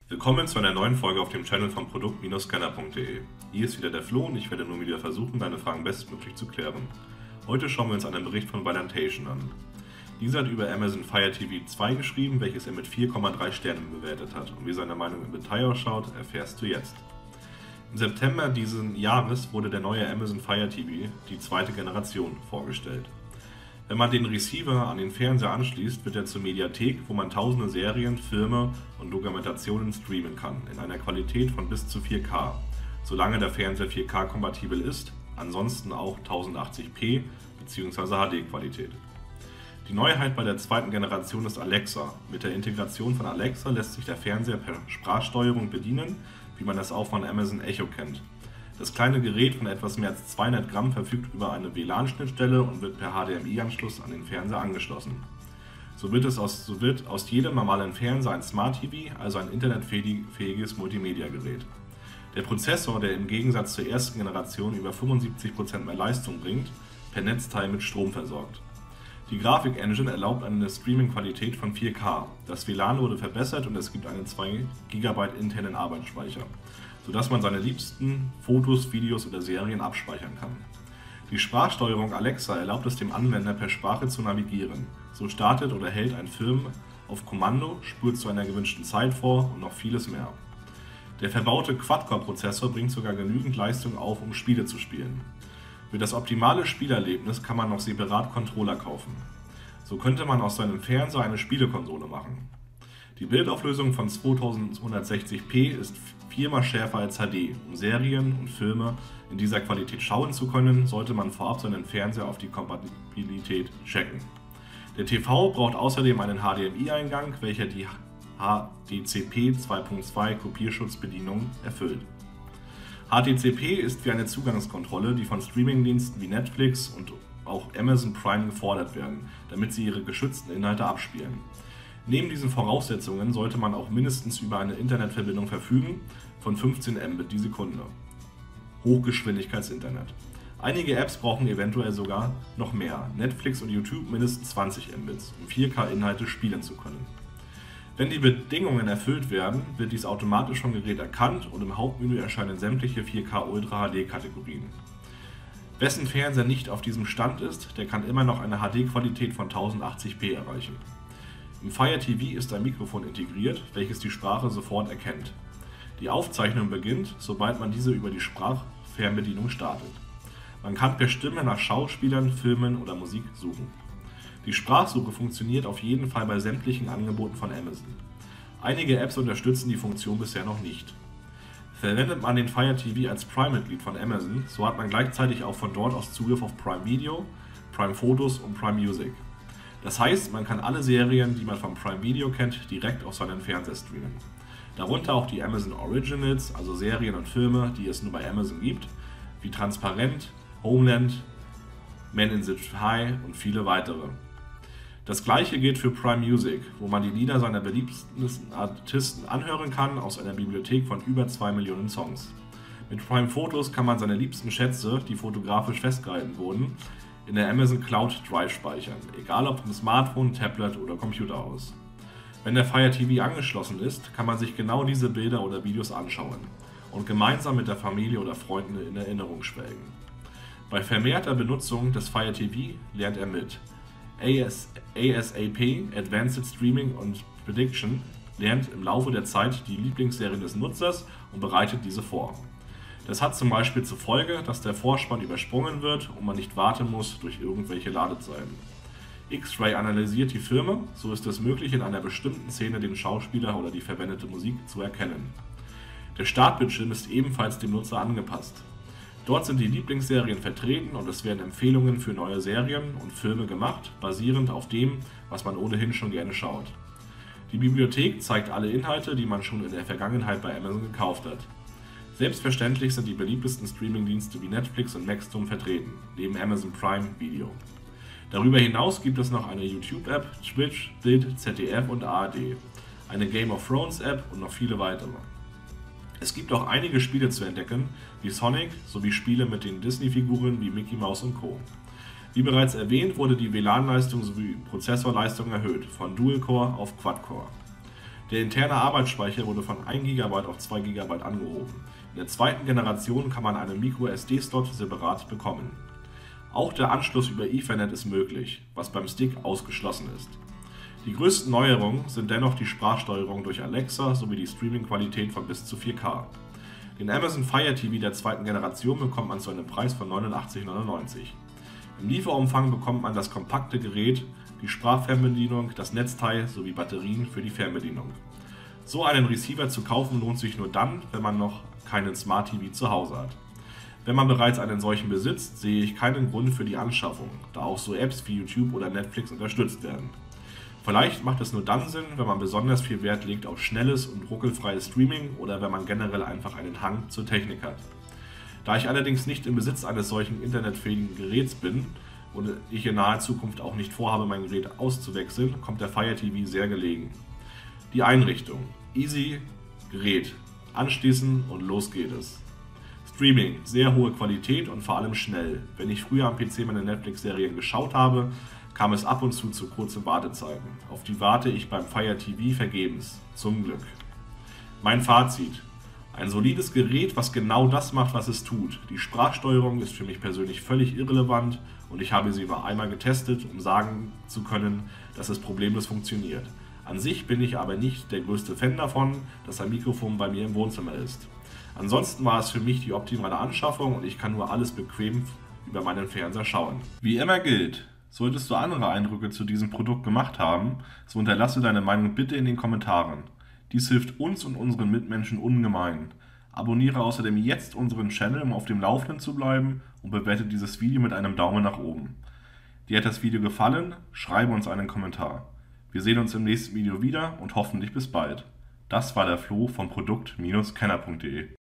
Willkommen zu einer neuen Folge auf dem Channel von produkt-scanner.de. Hier ist wieder der Flo und ich werde nun wieder versuchen, deine Fragen bestmöglich zu klären. Heute schauen wir uns einen Bericht von Valentation an. Dieser hat über Amazon Fire TV 2 geschrieben, welches er mit 4,3 Sternen bewertet hat. Und wie seine Meinung im Detail ausschaut, erfährst du jetzt. Im September diesen Jahres wurde der neue Amazon Fire TV, die zweite Generation, vorgestellt. Wenn man den Receiver an den Fernseher anschließt, wird er zur Mediathek, wo man tausende Serien, Filme und Dokumentationen streamen kann, in einer Qualität von bis zu 4K, solange der Fernseher 4K-kompatibel ist, ansonsten auch 1080p bzw. HD-Qualität. Die Neuheit bei der zweiten Generation ist Alexa. Mit der Integration von Alexa lässt sich der Fernseher per Sprachsteuerung bedienen, wie man das auch von Amazon Echo kennt. Das kleine Gerät von etwas mehr als 200 Gramm verfügt über eine WLAN-Schnittstelle und wird per HDMI-Anschluss an den Fernseher angeschlossen. So wird aus jedem normalen Fernseher ein Smart TV, also ein internetfähiges Multimedia-Gerät. Der Prozessor, der im Gegensatz zur ersten Generation über 75% mehr Leistung bringt, per Netzteil mit Strom versorgt. Die Grafik-Engine erlaubt eine Streaming-Qualität von 4K. Das WLAN wurde verbessert und es gibt einen 2 GB internen Arbeitsspeicher, sodass man seine liebsten Fotos, Videos oder Serien abspeichern kann. Die Sprachsteuerung Alexa erlaubt es dem Anwender per Sprache zu navigieren. So startet oder hält ein Film auf Kommando, spult zu einer gewünschten Zeit vor und noch vieles mehr. Der verbaute Quad-Core-Prozessor bringt sogar genügend Leistung auf, um Spiele zu spielen. Für das optimale Spielerlebnis kann man noch separat Controller kaufen. So könnte man aus seinem Fernseher eine Spielekonsole machen. Die Bildauflösung von 2160p ist viermal schärfer als HD. Um Serien und Filme in dieser Qualität schauen zu können, sollte man vorab seinen Fernseher auf die Kompatibilität checken. Der TV braucht außerdem einen HDMI-Eingang, welcher die HDCP 2.2 Kopierschutzbedienung erfüllt. HDCP ist wie eine Zugangskontrolle, die von Streamingdiensten wie Netflix und auch Amazon Prime gefordert werden, damit sie ihre geschützten Inhalte abspielen. Neben diesen Voraussetzungen sollte man auch mindestens über eine Internetverbindung verfügen von 15 Mbit die Sekunde. Hochgeschwindigkeitsinternet. Einige Apps brauchen eventuell sogar noch mehr, Netflix und YouTube mindestens 20 Mbits, um 4K-Inhalte spielen zu können. Wenn die Bedingungen erfüllt werden, wird dies automatisch vom Gerät erkannt und im Hauptmenü erscheinen sämtliche 4K Ultra HD-Kategorien. Wessen Fernseher nicht auf diesem Stand ist, der kann immer noch eine HD-Qualität von 1080p erreichen. Im Fire TV ist ein Mikrofon integriert, welches die Sprache sofort erkennt. Die Aufzeichnung beginnt, sobald man diese über die Sprachfernbedienung startet. Man kann per Stimme nach Schauspielern, Filmen oder Musik suchen. Die Sprachsuche funktioniert auf jeden Fall bei sämtlichen Angeboten von Amazon. Einige Apps unterstützen die Funktion bisher noch nicht. Verwendet man den Fire TV als Prime-Mitglied von Amazon, so hat man gleichzeitig auch von dort aus Zugriff auf Prime Video, Prime Photos und Prime Music. Das heißt, man kann alle Serien, die man vom Prime Video kennt, direkt auf seinen Fernseher streamen. Darunter auch die Amazon Originals, also Serien und Filme, die es nur bei Amazon gibt, wie Transparent, Homeland, Men in the High und viele weitere. Das gleiche gilt für Prime Music, wo man die Lieder seiner beliebtesten Artisten anhören kann aus einer Bibliothek von über 2 Millionen Songs. Mit Prime Photos kann man seine liebsten Schätze, die fotografisch festgehalten wurden, in der Amazon Cloud Drive speichern, egal ob vom Smartphone, Tablet oder Computer aus. Wenn der Fire TV angeschlossen ist, kann man sich genau diese Bilder oder Videos anschauen und gemeinsam mit der Familie oder Freunden in Erinnerung schwelgen. Bei vermehrter Benutzung des Fire TV lernt er mit. ASAP, Advanced Streaming und Prediction, lernt im Laufe der Zeit die Lieblingsserien des Nutzers und bereitet diese vor. Das hat zum Beispiel zur Folge, dass der Vorspann übersprungen wird und man nicht warten muss durch irgendwelche Ladezeiten. X-Ray analysiert die Filme, so ist es möglich, in einer bestimmten Szene den Schauspieler oder die verwendete Musik zu erkennen. Der Startbildschirm ist ebenfalls dem Nutzer angepasst. Dort sind die Lieblingsserien vertreten und es werden Empfehlungen für neue Serien und Filme gemacht, basierend auf dem, was man ohnehin schon gerne schaut. Die Bibliothek zeigt alle Inhalte, die man schon in der Vergangenheit bei Amazon gekauft hat. Selbstverständlich sind die beliebtesten Streamingdienste wie Netflix und Maxdome vertreten, neben Amazon Prime Video. Darüber hinaus gibt es noch eine YouTube-App, Twitch, Bild, ZDF und ARD, eine Game of Thrones App und noch viele weitere. Es gibt auch einige Spiele zu entdecken, wie Sonic, sowie Spiele mit den Disney-Figuren wie Mickey Mouse und Co. Wie bereits erwähnt, wurde die WLAN-Leistung sowie Prozessorleistung erhöht, von Dual-Core auf Quad-Core. Der interne Arbeitsspeicher wurde von 1 GB auf 2 GB angehoben. In der zweiten Generation kann man einen MicroSD-Slot separat bekommen. Auch der Anschluss über Ethernet ist möglich, was beim Stick ausgeschlossen ist. Die größten Neuerungen sind dennoch die Sprachsteuerung durch Alexa sowie die Streaming-Qualität von bis zu 4K. Den Amazon Fire TV der zweiten Generation bekommt man zu einem Preis von 89,99 €. Im Lieferumfang bekommt man das kompakte Gerät, die Sprachfernbedienung, das Netzteil sowie Batterien für die Fernbedienung. So einen Receiver zu kaufen lohnt sich nur dann, wenn man noch keinen Smart TV zu Hause hat. Wenn man bereits einen solchen besitzt, sehe ich keinen Grund für die Anschaffung, da auch so Apps wie YouTube oder Netflix unterstützt werden. Vielleicht macht es nur dann Sinn, wenn man besonders viel Wert legt auf schnelles und ruckelfreies Streaming oder wenn man generell einfach einen Hang zur Technik hat. Da ich allerdings nicht im Besitz eines solchen internetfähigen Geräts bin und ich in naher Zukunft auch nicht vorhabe, mein Gerät auszuwechseln, kommt der Fire TV sehr gelegen. Die Einrichtung: Easy, Gerät, anschließen und los geht es. Streaming, sehr hohe Qualität und vor allem schnell. Wenn ich früher am PC meine Netflix-Serien geschaut habe, kam es ab und zu kurzen Wartezeiten. Auf die warte ich beim Fire TV vergebens. Zum Glück. Mein Fazit: Ein solides Gerät, was genau das macht, was es tut. Die Sprachsteuerung ist für mich persönlich völlig irrelevant und ich habe sie nur einmal getestet, um sagen zu können, dass es problemlos funktioniert. An sich bin ich aber nicht der größte Fan davon, dass ein Mikrofon bei mir im Wohnzimmer ist. Ansonsten war es für mich die optimale Anschaffung und ich kann nur alles bequem über meinen Fernseher schauen. Wie immer gilt: Solltest du andere Eindrücke zu diesem Produkt gemacht haben, so hinterlasse deine Meinung bitte in den Kommentaren. Dies hilft uns und unseren Mitmenschen ungemein. Abonniere außerdem jetzt unseren Channel, um auf dem Laufenden zu bleiben, und bewerte dieses Video mit einem Daumen nach oben. Dir hat das Video gefallen? Schreibe uns einen Kommentar. Wir sehen uns im nächsten Video wieder und hoffentlich bis bald. Das war der Flo von Produkt-Kenner.de.